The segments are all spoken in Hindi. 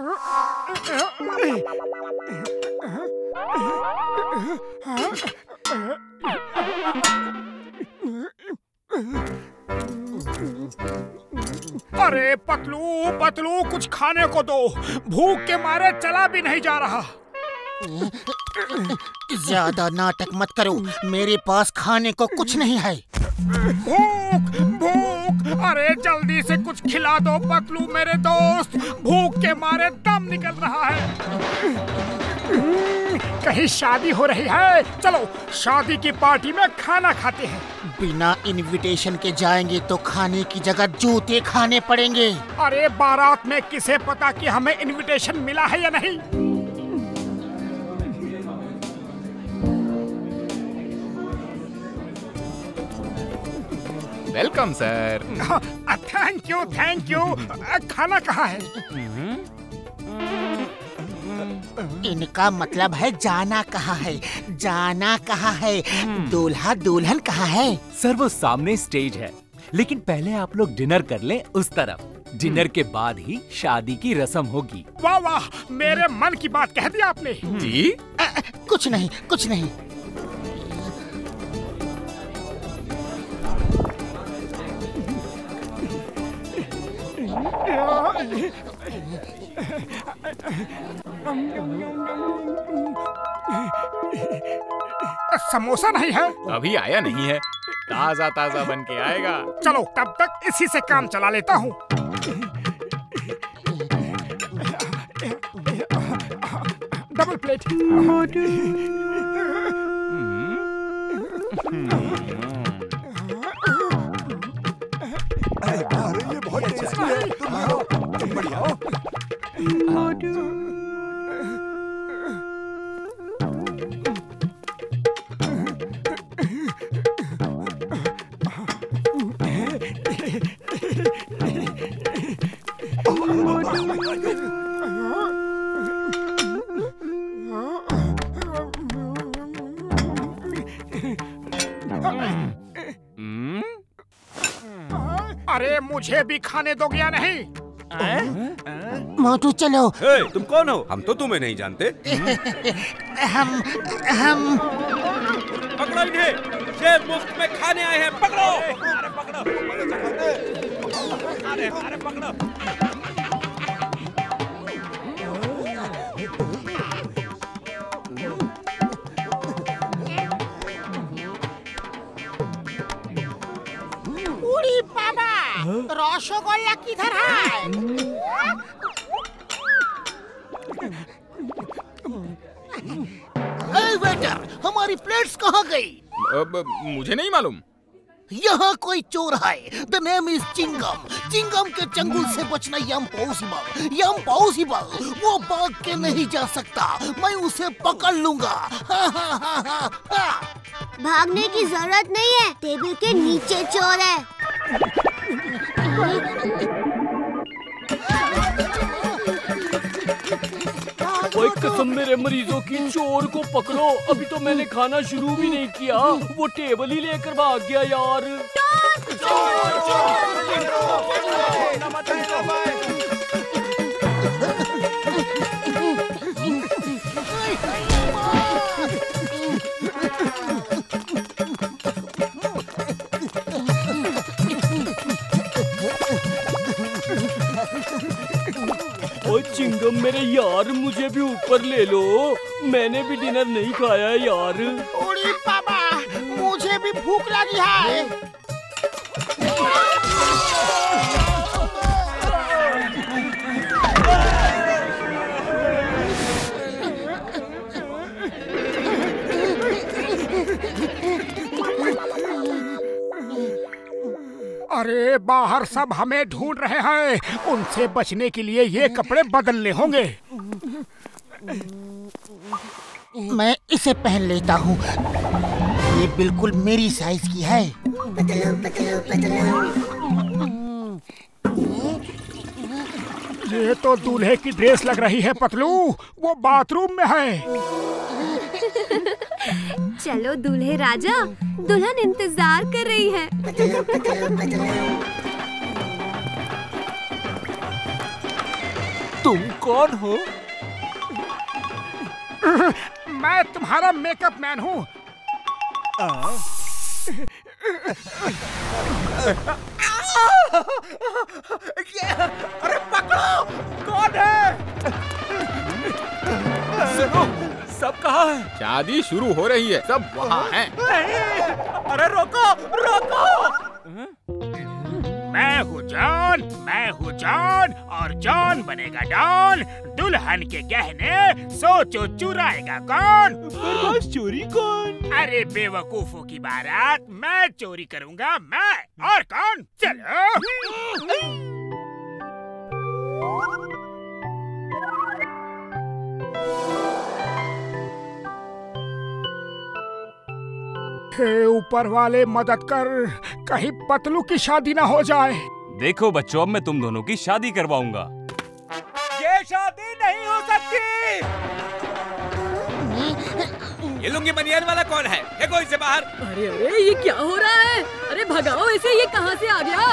अरे पतलू पतलू, कुछ खाने को दो, भूख के मारे चला भी नहीं जा रहा। ज्यादा नाटक मत करो, मेरे पास खाने को कुछ नहीं है। भूख भूख, अरे जल्दी से कुछ खिला दो पतलू मेरे दोस्त, भूख के मारे दम निकल रहा है। कहीं शादी हो रही है, चलो शादी की पार्टी में खाना खाते हैं। बिना इनविटेशन के जाएंगे तो खाने की जगह जूते खाने पड़ेंगे। अरे बारात में किसे पता कि हमें इनविटेशन मिला है या नहीं। Welcome sir. Thank you thank you. खाना कहाँ है? इनका मतलब है जाना कहाँ है, जाना कहाँ है, दूल्हा दुल्हन कहाँ है? सर वो सामने स्टेज है, लेकिन पहले आप लोग डिनर कर लें उस तरफ। डिनर के बाद ही शादी की रस्म होगी। वाह वाह, मेरे मन की बात कह दी आपने। जी कुछ नहीं कुछ नहीं। समोसा नहीं है? अभी आया नहीं है, ताजा ताजा बन के आएगा। चलो तब तक इसी से काम चला लेता हूँ। Double plate. अरे ये बहुत टेस्टी है, तुम बढ़िया हो। अरे मुझे भी खाने दोगे या नहीं? मोटू चलो। तुम कौन हो? हम तो तुम्हें नहीं जानते। हम पकड़ो इन्हें, ये मुफ्त में खाने आए हैं, पकड़ो। अरे पकड़ो, अरे पकड़ो। उड़ी बाबा, रसगोल्ला किधर है? वेटर, हमारी प्लेट्स कहाँ गई? अब मुझे नहीं मालूम। यहाँ कोई चोर है। The name is Chingum. Chingum के चंगुल से बचना इम्पॉसिबल, इम्पॉसिबल। वो भाग के नहीं जा सकता, मैं उसे पकड़ लूंगा। भागने की जरूरत नहीं है, टेबल के नीचे चोर है। ओए कसम मेरे मरीजों की, चोर को पकड़ो। अभी तो मैंने खाना शुरू भी नहीं किया, वो टेबल ही लेकर भाग गया यार। ओए चिंगम मेरे यार, मुझे भी ऊपर ले लो, मैंने भी डिनर नहीं खाया यार। उड़ी बाबा, मुझे भी भूख लगी है। अरे बाहर सब हमें ढूंढ रहे हैं, उनसे बचने के लिए ये कपड़े बदलने होंगे। मैं इसे पहन लेता हूँ, ये बिल्कुल मेरी साइज की है। ये तो दूल्हे की ड्रेस लग रही है पतलू, वो बाथरूम में है। चलो दूल्हे राजा, दुल्हन इंतजार कर रही है। तुम कौन हो? मैं तुम्हारा मेकअप मैन हूँ। अरे पकड़ो, कौन है? सुनो, सब कहाँ है? शादी शुरू हो रही है, सब वहाँ हैं। अरे रोको, रोको! मैं हूँ जॉन और जॉन बनेगा डॉन। दुल्हन के गहने सोचो चुराएगा कौन? चोरी कौन? अरे बेवकूफों की बारात मैं चोरी करूँगा, मैं और कौन? चलो। हे ऊपर वाले मदद कर, कहीं पतलू की शादी ना हो जाए। देखो बच्चों, अब मैं तुम दोनों की शादी करवाऊंगा। ये शादी नहीं हो सकती। ये लुंगी बनियान वाला कौन है? फेंको इसे बाहर। अरे अरे, ये क्या हो रहा है? अरे भगाओ इसे, ये कहाँ से आ गया?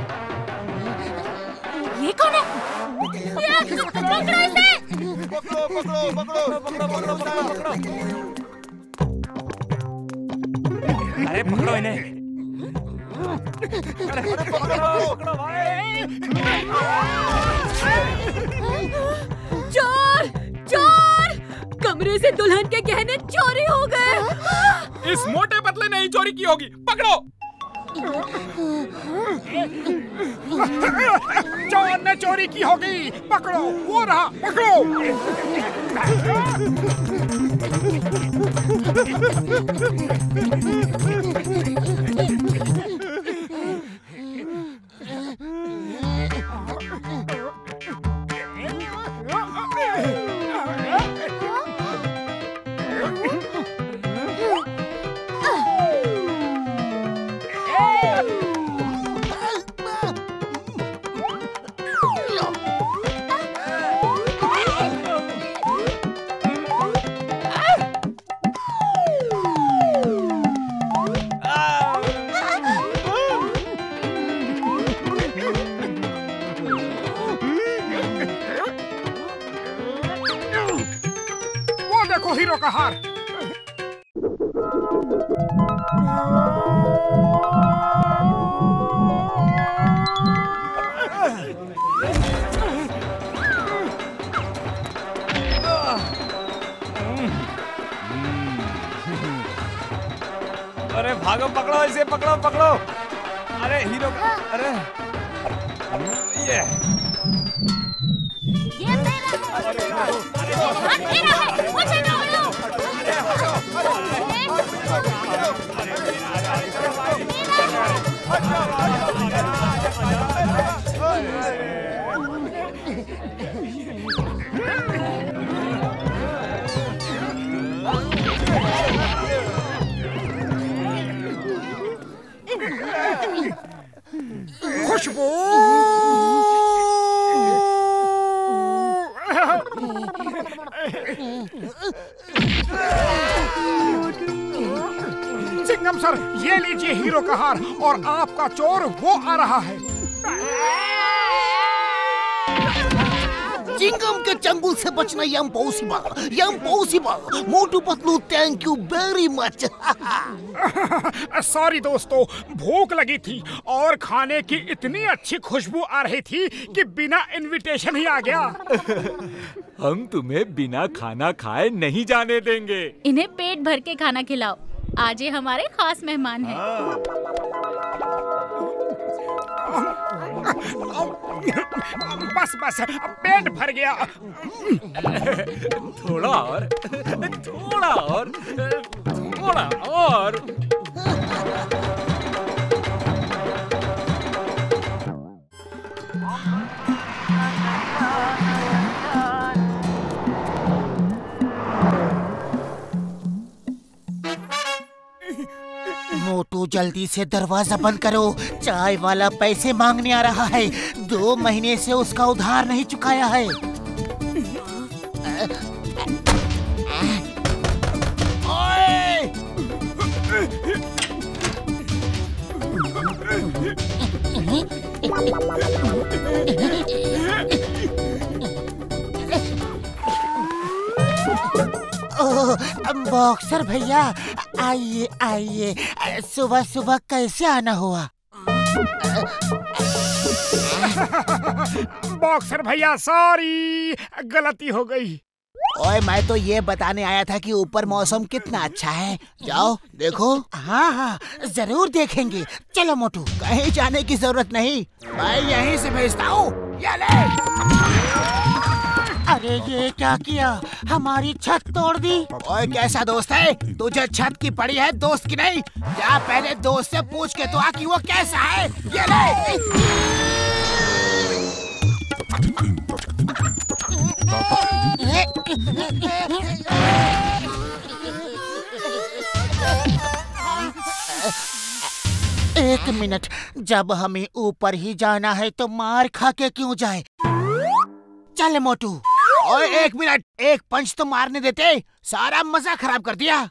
ये कौन है? पकड़ो इसे! अरे पकड़ो इन्हें। चोर! चोर! कमरे से दुल्हन के गहने चोरी हो गए। इस मोटे पतले ने ही चोरी की होगी, पकड़ो। जॉन ने चोरी की होगी, पकड़ो। वो रहा, पकड़ो। देखो हीरो का हार। अरे भागो, पकड़ो इसे, पकड़ो पकड़ो। अरे हीरो का, अरे ये मेरा है, मुझे दो। खुशबू। चिंगम सर, ये लीजिए हीरो का हार और आपका चोर वो आ रहा है। चिंगम के चंगुल से बचना impossible. Motu Patlu, thank you very much. Sorry दोस्तों, भूख लगी थी और खाने की इतनी अच्छी खुशबू आ रही थी कि बिना इनविटेशन ही आ गया। हम तुम्हें बिना खाना खाए नहीं जाने देंगे। इन्हें पेट भर के खाना खिलाओ, आज ये हमारे खास मेहमान हैं। बस बस, पेट भर गया। थोड़ा और, थोड़ा और, थोड़ा और। मोटू, जल्दी से दरवाजा बंद करो। चाय वाला पैसे मांगने आ रहा है। 2 महीने से उसका उधार नहीं चुकाया है। बॉक्सर भैया, आइए आइए, सुबह सुबह कैसे आना हुआ? बॉक्सर भैया सॉरी, गलती हो गई। ओए मैं तो ये बताने आया था कि ऊपर मौसम कितना अच्छा है। जाओ देखो। हाँ हाँ जरूर देखेंगे। चलो मोटू, कहीं जाने की जरूरत नहीं, मैं यहीं से भेजता हूँ। ये ले। अरे ये क्या किया, हमारी छत तोड़ दी। ओए कैसा दोस्त है, तुझे छत की पड़ी है दोस्त की नहीं? जा पहले दोस्त से पूछ के तो आ कि वो कैसा है। ये ले। एक मिनट, जब हमें ऊपर ही जाना है तो मार खा के क्यों जाए? चल मोटू। ओए एक मिनट, एक पंच तो मारने देते, सारा मजा खराब कर दिया।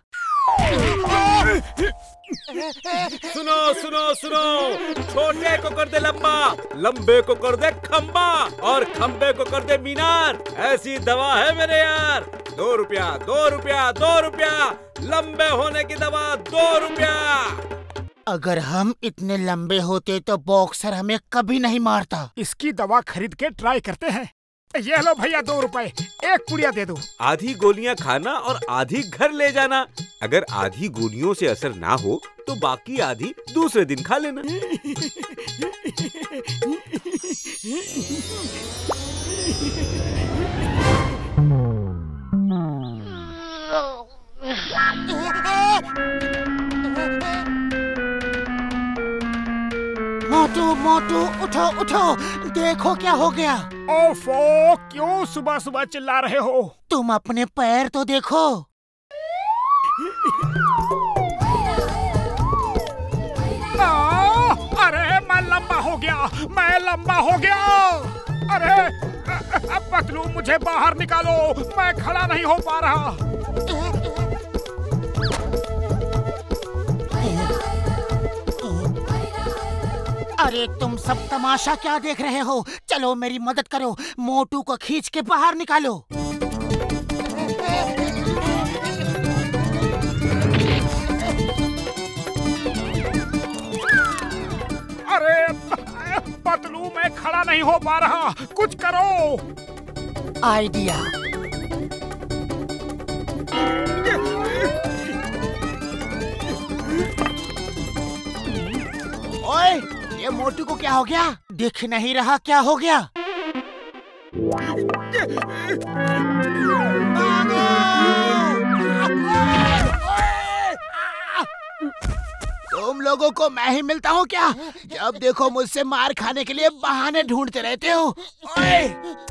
सुनो सुनो सुनो, छोटे को कर दे लंबा, लंबे को कर दे खंबा, और खंबे को कर दे मीनार। ऐसी दवा है मेरे यार। 2 रुपया 2 रुपया 2 रुपया, लंबे होने की दवा 2 रुपया। अगर हम इतने लंबे होते तो बॉक्सर हमें कभी नहीं मारता। इसकी दवा खरीद के ट्राई करते हैं। ये लो भैया 2 रुपए, एक पुड़िया दे दो। आधी गोलियां खाना और आधी घर ले जाना। अगर आधी गोलियों से असर ना हो तो बाकी आधी दूसरे दिन खा लेना। मोटू मोटू उठो उठो, देखो क्या हो गया। ओफो, क्यों सुबह सुबह चिल्ला रहे हो? तुम अपने पैर तो देखो। अरे मैं लंबा हो गया, मैं लंबा हो गया। अरे पतलू मुझे बाहर निकालो, मैं खड़ा नहीं हो पा रहा। अरे तुम सब तमाशा क्या देख रहे हो? चलो मेरी मदद करो, मोटू को खींच के बाहर निकालो। अरे पतलू मैं खड़ा नहीं हो पा रहा, कुछ करो। आइडिया। ओए ये मोटू को क्या हो गया? दिख नहीं रहा क्या हो गया? तुम लोगों को मैं ही मिलता हूँ क्या? जब देखो मुझसे मार खाने के लिए बहाने ढूंढते रहते हो। ओए!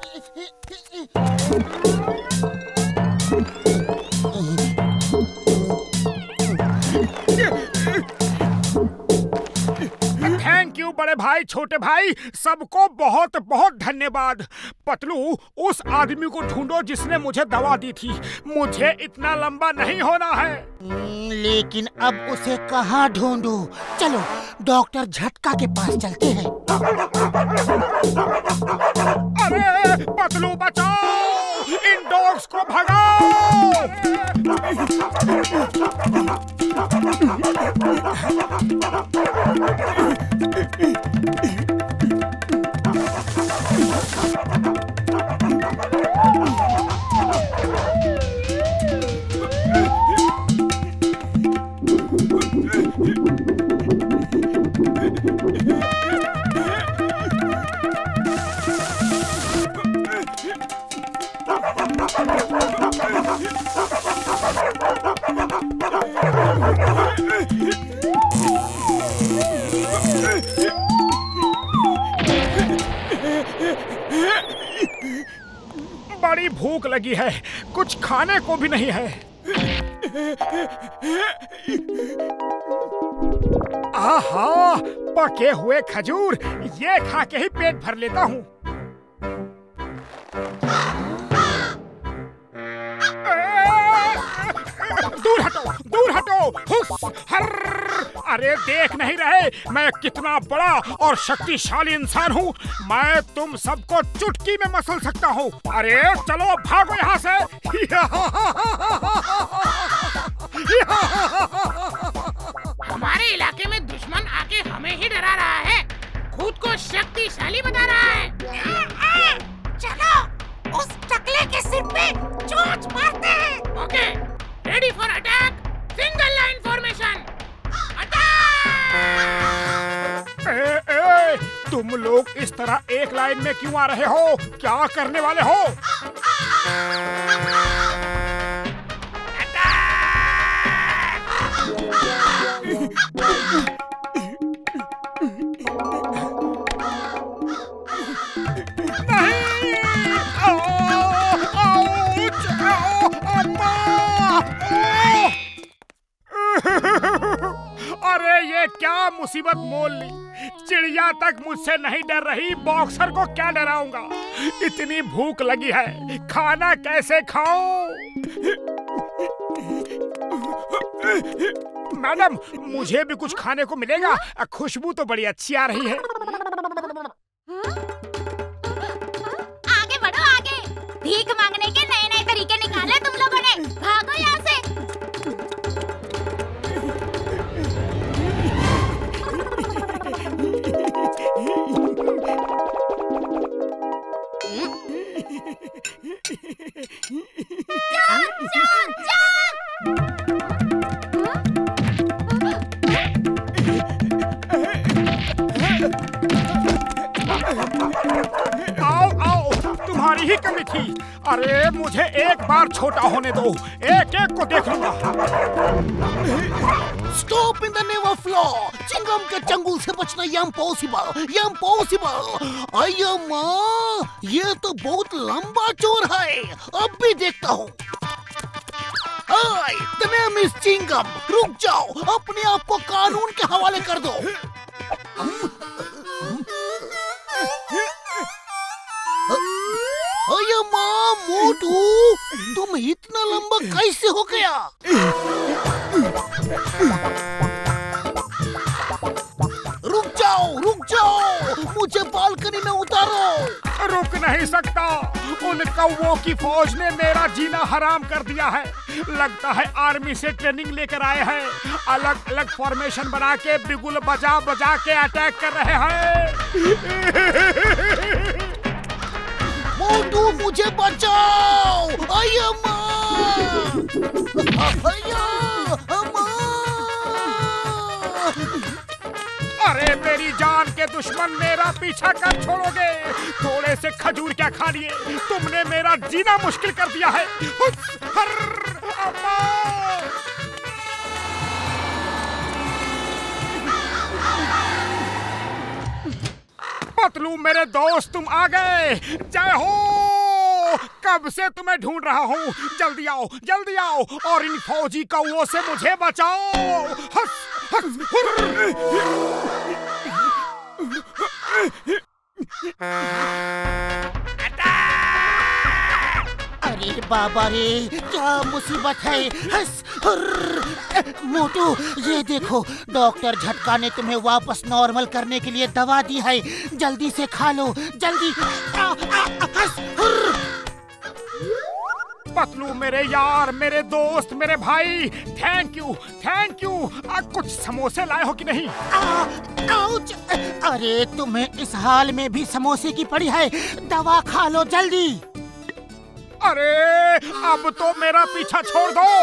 थैंक यू बड़े भाई, छोटे भाई, सबको बहुत बहुत धन्यवाद। पतलू, उस आदमी को ढूंढो जिसने मुझे दवा दी थी। मुझे इतना लंबा नहीं होना है। लेकिन अब उसे कहाँ ढूंढूं? चलो डॉक्टर झटका के पास चलते हैं। अरे पतलू बचाओ, इन डॉग्स को भगाओ। बड़ी भूख लगी है, कुछ खाने को भी नहीं है। आहा, पके हुए खजूर, ये खा के ही पेट भर लेता हूँ। दूर हटो, दूर हटो। हुस, हर, अरे देख नहीं रहे मैं कितना बड़ा और शक्तिशाली इंसान हूँ। मैं तुम सबको चुटकी में मसल सकता हूँ। अरे चलो भागो यहाँ से। हमारे इलाके में दुश्मन आके हमें ही डरा रहा है, खुद को शक्तिशाली बता रहा है। चलो उस टकले के सिर पे चोंच मारते हैं। Okay, ready for attack. Single line formation. तुम लोग इस तरह एक लाइन में क्यों आ रहे हो? क्या करने वाले हो? अरे ये क्या मुसीबत मोल ली। चिड़िया तक मुझसे नहीं डर रही, बॉक्सर को क्या डराऊंगा। इतनी भूख लगी है, खाना कैसे खाऊं? मैडम, मुझे भी कुछ खाने को मिलेगा? खुशबू तो बड़ी अच्छी आ रही है। आगे बढ़ो आगे। भीख मांगने के नए नए तरीके निकाले तुम लोगों ने। भागो यहाँ से। आओ आओ, तुम्हारी ही कमी थी। अरे मुझे एक बार छोटा होने दो, एक एक को देख लूंगा। Stop in the name of law. Chingum के चंगुल से बचना इम्पॉसिबल, इम्पॉसिबल। अय्या माँ, ये तो बहुत लंबा चोर है। अब भी देखता हूँ। Hi, the name is Chingum. रुक जाओ, अपने आप को कानून के हवाले कर दो। अय्या माँ, मोटू, तुम इतना लंबा कैसे हो गया? रुक जाओ, मुझे बालकनी में उतारो। रुक नहीं सकता, उन कौवों की फौज ने मेरा जीना हराम कर दिया है। लगता है आर्मी से ट्रेनिंग लेकर आए हैं। अलग अलग फॉर्मेशन बना के बिगुल बजा बजा के अटैक कर रहे हैं। मोटू, मुझे बचाओ। अय्या माँ, अय्या माँ। अरे मेरी जान के दुश्मन, मेरा पीछा कर छोड़ोगे? थोड़े से खजूर क्या खा लिए? तुमने मेरा जीना मुश्किल कर दिया है। पतलू मेरे दोस्त, तुम आ गए। जय हो। कब से तुम्हें ढूंढ रहा हूँ। जल्दी आओ, जल्दी आओ और इन फौजी कौवों से मुझे बचाओ। हस, हस, अरे बाबा रे, क्या मुसीबत है। हस, मोटू, ये देखो, डॉक्टर झटका ने तुम्हें वापस नॉर्मल करने के लिए दवा दी है। जल्दी से खा लो, जल्दी। पतलू मेरे यार, मेरे दोस्त, मेरे भाई, थैंक यू, थैंक यू। कुछ समोसे लाए हो कि नहीं? आउच! अरे तुम्हें इस हाल में भी समोसे की पड़ी है। दवा खा लो जल्दी। अरे अब तो मेरा पीछा छोड़ दो।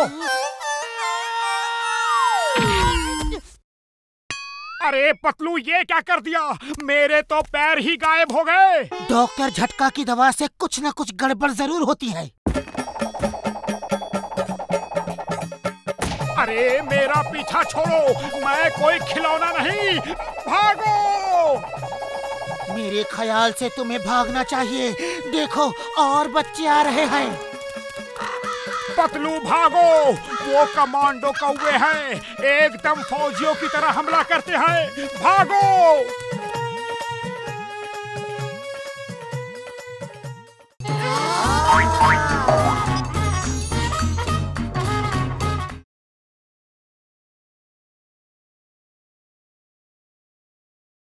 अरे पतलू, ये क्या कर दिया? मेरे तो पैर ही गायब हो गए। डॉक्टर झटका की दवा से कुछ न कुछ गड़बड़ जरूर होती है। अरे मेरा पीछा छोड़ो, मैं कोई खिलौना नहीं। भागो। मेरे ख्याल से तुम्हें भागना चाहिए। देखो, और बच्चे आ रहे हैं। पतलू भागो, वो कमांडो कौवे हैं, एकदम फौजियों की तरह हमला करते हैं। भागो।